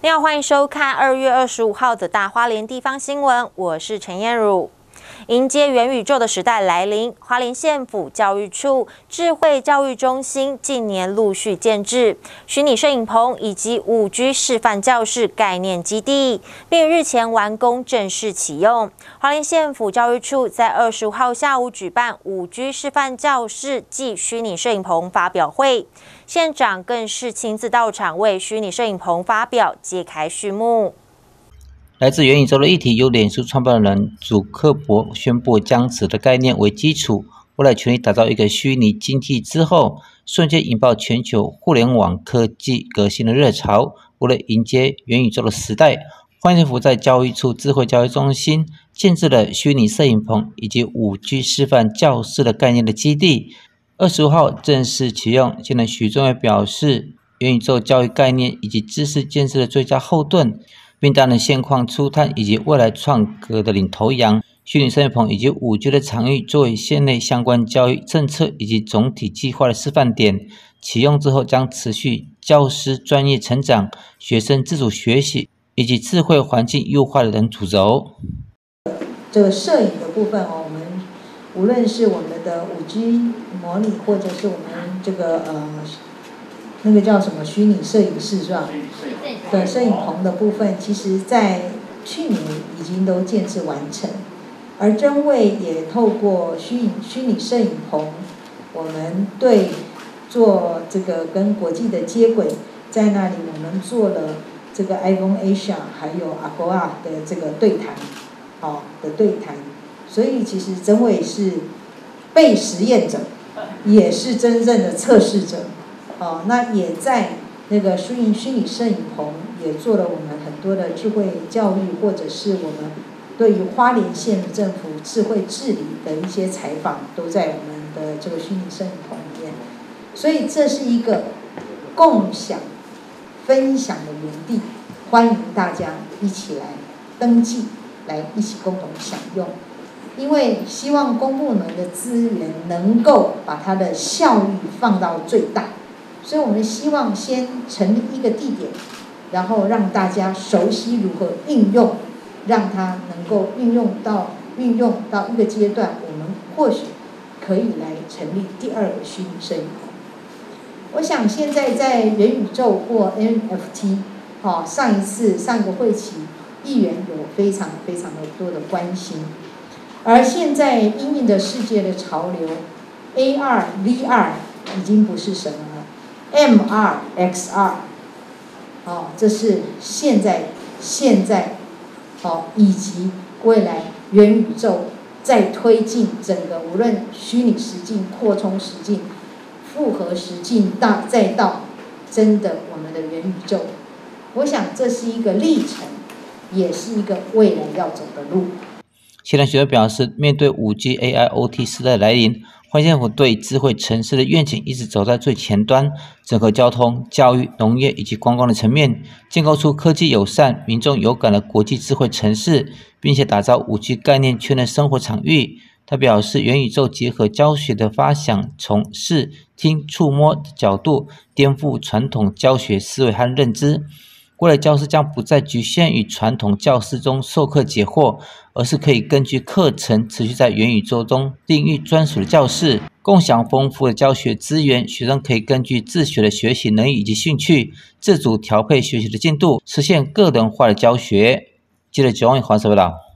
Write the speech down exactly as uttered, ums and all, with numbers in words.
你好，欢迎收看二月二十五号的大花莲地方新闻，我是陈燕茹。迎接元宇宙的时代来临，花莲县府教育处智慧教育中心近年陆续建置虚拟摄影棚以及 五 G 示范教室概念基地，并日前完工正式启用。花莲县府教育处在二十五号下午举办 五 G 示范教室暨虚拟摄影棚发表会，县长更是亲自到场为虚拟摄影棚发表揭开序幕。 来自元宇宙的议题，由脸书创办人祖克伯宣布，将此的概念为基础，未来全力打造一个虚拟经济之后，瞬间引爆全球互联网科技革新的热潮。为了迎接元宇宙的时代，花莲县府在教育处智慧教育中心建置了虚拟摄影棚以及 五 G 示范教室的概念的基地。二十五号正式启用。现任许宗伟表示，元宇宙教育概念以及知识建设的最佳后盾，并担任现况初探以及未来创革的领头羊。虚拟摄影棚以及 五 G 的场域作为县内相关教育政策以及总体计划的示范点，启用之后将持续教师专业成长、学生自主学习以及智慧环境优化的等主轴。 这个摄影的部分哦，我们无论是我们的 五 G 模拟，或者是我们这个呃那个叫什么虚拟摄影室是吧？的摄影棚的部分，其实在去年已经都建制完成，而真卫也透过虚拟虚拟摄影棚，我们对做这个跟国际的接轨，在那里我们做了这个 iPhone Asia 还有 Agora 的这个对谈，好、哦、的对谈，所以其实真卫是被实验者，也是真正的测试者，哦，那也在那个虚拟虚拟摄影棚也做了我们很多的智慧教育，或者是我们对于花莲县政府智慧治理的一些采访，都在我们的这个虚拟摄影棚里面。所以这是一个共享、分享的园地，欢迎大家一起来登记，来一起共同享用。因为希望公部门的资源能够把它的效益放到最大。所以我们希望先成立一个地点，然后让大家熟悉如何运用，让它能够运用到运用到一个阶段，我们或许可以来成立第二个虚拟摄影棚。我想现在在元宇宙或 N F T， 哦，上一次上一个会期，议员有非常非常的多的关心，而现在因应的世界的潮流 ，A R、V R 已经不是什么了。M R、X R， 哦，这是现在现在，哦，以及未来元宇宙在推进整个无论虚拟实境、扩充实境、复合实境，到再到真的我们的元宇宙，我想这是一个历程，也是一个未来要走的路。 现任学者表示，面对 五 G A I O T 时代来临，花莲县府对智慧城市的愿景一直走在最前端，整合交通、教育、农业以及观光的层面，建构出科技友善、民众有感的国际智慧城市，并且打造 五 G 概念圈的生活场域。他表示，元宇宙结合教学的发想，从视、听、触摸的角度颠覆传统教学思维和认知。未来教师将不再局限于传统教室中授课解惑，而是可以根据课程持续在元宇宙中定义专属的教室，共享丰富的教学资源。学生可以根据自学的学习能力以及兴趣，自主调配学习的进度，实现个人化的教学。记者九万华社报道。